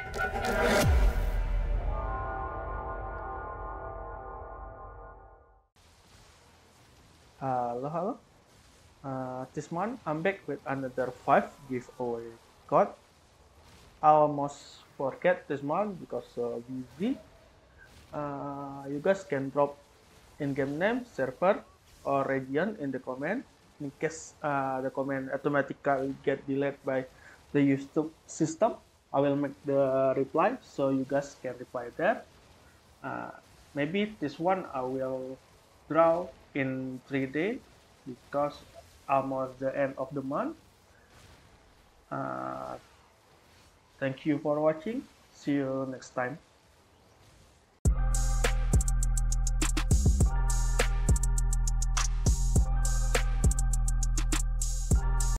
Hello. This month I'm back with another 5 giveaway code. I almost forget this month because busy. You guys can drop in-game name, server, or region in the comment. In case the comment automatically get deleted by the YouTube system, I will make the reply so you guys can reply there. Uh, Maybe this one I will draw in 3 days because almost the end of the month. Uh, Thank you for watching. See you next time.